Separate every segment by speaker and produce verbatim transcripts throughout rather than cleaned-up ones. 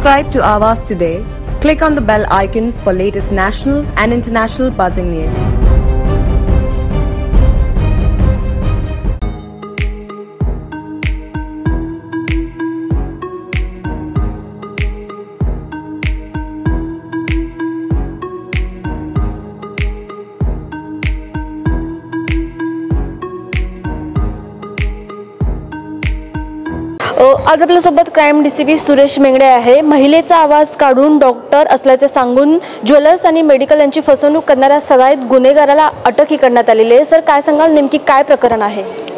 Speaker 1: Subscribe to Awaaz today. Click on the bell icon for latest national and international buzzing news.
Speaker 2: आज आपल्यासोबत crime DCP Suresh Mengade आहे। महिलेचा आवाज काढून डॉक्टर असल्याचे सांगून ज्वेलर्स आणि मेडिकल यांची फसवणूक करणाऱ्या सराईत गुन्हेगाराला अटकही करण्यात आलेली आहे। सर, काय सांगाल, नेमकी काय प्रकरण आहे?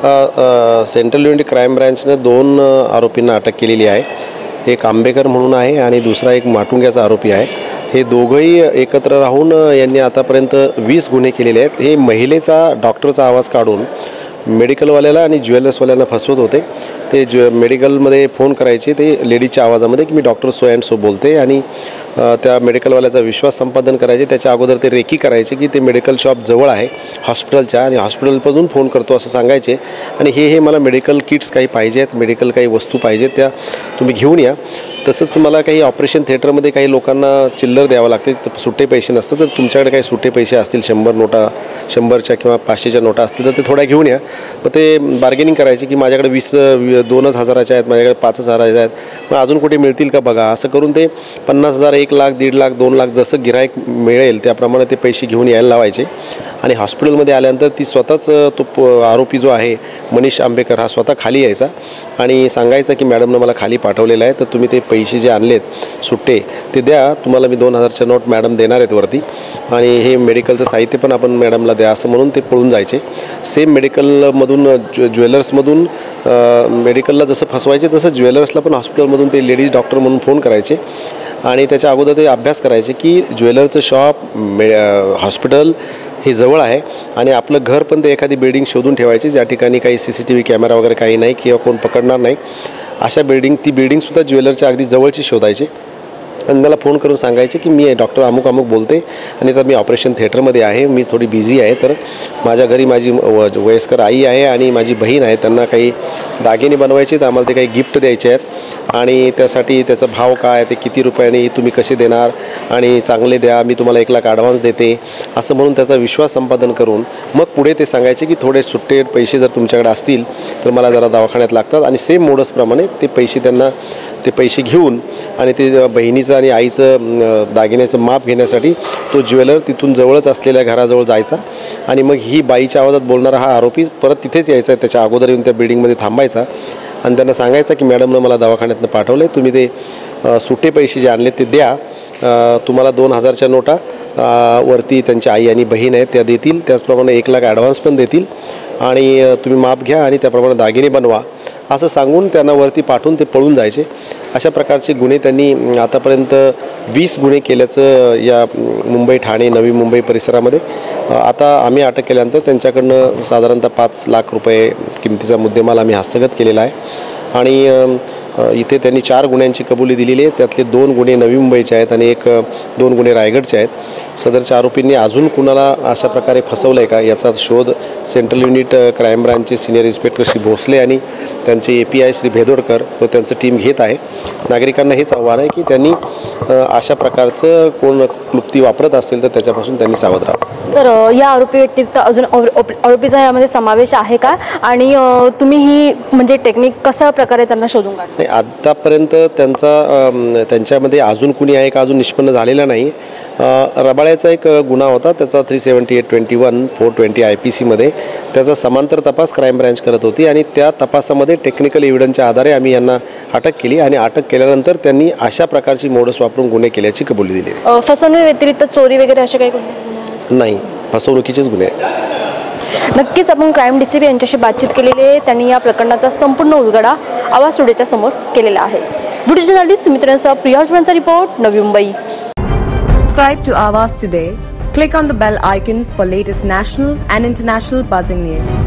Speaker 3: सेंट्रल युनिट क्राइम ब्रांचने दोन आरोपींना अटक केलेली आहे। एक आंबेकर म्हणून आहे आणि दुसरा एक माटुंग्याचा आरोपी आहे। हे दोघंही एकत्र राहून यांनी आतापर्यंत वीस गुन्हे केलेले आहेत। हे महिलेचा डॉक्टरचा आवाज काढून मेडिकलवाल्याला आणि ज्वेलर्सवाल्यांना फसवत होते। ते ज्वे मेडिकलमध्ये फोन करायचे ते लेडीच्या आवाजामध्ये की मी डॉक्टर सो अँड सो बोलते आणि त्या मेडिकलवाल्याचा विश्वास संपादन करायचे। त्याच्या अगोदर ते रेकी करायचे की ते मेडिकल शॉप जवळ आहे हॉस्पिटलच्या आणि हॉस्पिटलपासून फोन करतो असं सांगायचे आणि हे हे मला मेडिकल किट्स काही पाहिजे आहेत, मेडिकल काही वस्तू पाहिजेत, त्या तुम्ही घेऊन या। तसंच मला काही ऑपरेशन थिएटरमध्ये काही लोकांना चिल्लर द्यावं लागते, सुट्टे पैसे नसतात, तर तुमच्याकडे काही सुट्टे पैसे असतील शंभर नोटा शंभरच्या किंवा पाचशेच्या नोटा असतील तर ते थोड्या घेऊन या। मग ते बार्गेनिंग करायचे की माझ्याकडे वीस दोनच हजाराच्या आहेत, माझ्याकडे पाच हजाराच्या आहेत, मग अजून कुठे मिळतील का बघा, असं करून ते पन्नास हजार एक लाख दीड लाख दोन लाख जसं गिराईक मिळेल त्याप्रमाणे ते पैसे घेऊन यायला लावायचे। आणि हॉस्पिटलमध्ये आल्यानंतर ती स्वतःच तो आरोपी जो आहे मनीष आंबेकर हा स्वतः खाली यायचा आणि सांगायचा की मॅडमनं मला खाली पाठवलेलं आहे, तर तुम्ही ते पैसे जे आणलेत सुट्टे ते द्या, तुम्हाला मी दोन हजारच्या नोट मॅडम देणार आहेत वरती आणि हे मेडिकलचं साहित्य पण आपण मॅडमला द्या, असं म्हणून ते पळून जायचे। सेम मेडिकलमधून ज्वे ज्वेलर्समधून मेडिकलला जसं फसवायचे तसं ज्वेलर्सला पण हॉस्पिटलमधून ते लेडीज डॉक्टर म्हणून फोन करायचे आणि त्याच्या अगोदर ते अभ्यास करायचे की ज्वेलरचं शॉप मे हॉस्पिटल हे जवळ आहे आणि आपलं घर पण ते एखादी बिल्डिंग शोधून ठेवायची ज्या ठिकाणी काही C C T V camera वगैरे काही नाही किंवा कोण पकडणार नाही, अशा बिल्डिंग ती बिल्डिंगसुद्धा ज्वेलरच्या अगदी जवळची शोधायची आणि मला फोन करून सांगायचे की मी डॉक्टर अमुक अमुक बोलते आणि तर मी ऑपरेशन थिएटरमध्ये आहे, मी थोडी बिझी आहे, तर माझ्या घरी माझी वयस्कर आई आहे आणि माझी बहीण आहे, त्यांना काही दागिने बनवायचे, तर आम्हाला ते काही गिफ्ट द्यायचे आहेत आणि त्यासाठी त्याचा भाव काय, ते किती रुपयाने तुम्ही कसे देणार आणि चांगले द्या, मी तुम्हाला एक लाख ॲडव्हान्स देते, असं म्हणून त्याचा विश्वास संपादन करून मग पुढे ते सांगायचे की थोडे सुट्टे पैसे जर तुमच्याकडे असतील तर मला जरा दवाखान्यात लागतात आणि सेम मोडसप्रमाणे ते पैसे त्यांना ते पैसे घेऊन आणि ते बहिणीचं आणि आईचं दागिन्याचं माप घेण्यासाठी तो ज्वेलर तिथून जवळच असलेल्या घराजवळ जायचा आणि मग ही बाईच्या आवाजात बोलणारा हा आरोपी परत तिथेच यायचा, त्याच्या अगोदर येऊन त्या बिल्डिंगमध्ये थांबायचा आणि त्यांना सांगायचं की मॅडमनं मला दवाखान्यातनं पाठवलं आहे, तुम्ही ते सुट्टे पैसे जे आणले ते द्या, तुम्हाला दोन हजारच्या नोटा वरती त्यांची आई आणि बहीण आहेत त्या देतील, त्याचप्रमाणे एक लाख ॲडव्हान्स पण देतील आणि तुम्ही माप घ्या आणि त्याप्रमाणे दागिने बनवा, असं सांगून त्यांना वरती पाठवून ते पळून जायचे। अशा प्रकारचे गुन्हे त्यांनी आतापर्यंत वीस गुन्हे केल्याचं या मुंबई ठाणे नवी मुंबई परिसरामध्ये आता आम्ही अटक केल्यानंतर त्यांच्याकडनं साधारणतः पाच लाख रुपये किमतीचा मुद्देमाल आम्ही हस्तगत केलेला आहे आणि इथे त्यांनी चार गुन्ह्यांची कबुली दिलेली आहे, त्यातले दोन गुन्हे नवी मुंबईचे आहेत आणि एक दोन गुन्हे रायगडचे आहेत। सदरच्या आरोपींनी अजून कुणाला अशा प्रकारे फसवलं आहे का याचा शोध सेंट्रल युनिट क्राईम ब्रांचचे सिनियर इन्स्पेक्टर श्री भोसले आणि त्यांचे A P I Shri Bhedodkar व त्यांचं टीम घेत आहे। नागरिकांना हेच आव्हान आहे की त्यांनी अशा प्रकारचं कोण क्लुप्ती वापरत असेल तर त्याच्यापासून त्यांनी सावध राहावं।
Speaker 2: सर, या आरोपी व्यतिरिक्त अजून आरोपीचा यामध्ये समावेश आहे का आणि तुम्ही ही म्हणजे टेक्निक कशा प्रकारे त्यांना शोधून काढता?
Speaker 3: आतापर्यंत त्यांचा त्यांच्यामध्ये अजून कुणी आहे का अजून निष्पन्न झालेला नाही। रबाळ्याचा एक गुन्हा होता, त्याचा three seventy eight twenty one four twenty I P सीमध्ये त्याचा समांतर तपास क्राईम ब्रांच करत होती आणि त्या तपासामध्ये टेक्निकल एव्हिडन्सच्या आधारे आम्ही यांना अटक केली आणि अटक केल्यानंतर त्यांनी अशा प्रकारची मोडस वापरून गुन्हे केल्याची कबुली दिली।
Speaker 2: फसवणूक व्यतिरिक्त चोरी वगैरे असे काही गुन्हे
Speaker 3: नाही, फसवणुकीचेच गुन्हे आहेत।
Speaker 2: नक्कीच आपण क्राईम डीसीपी यांच्याशी बातचीत केलेली आहे, त्यांनी या प्रकरणाचा संपूर्ण उलगडा आवाज टुडेच्या समोर केलेला आहे। व्हिडिओ जर्नलिस्ट सुमित्रांसह प्रियाजमानचा रिपोर्ट, Navi Mumbai.
Speaker 1: Subscribe to Awaaz today. Click on the bell icon for latest national and international buzzing news.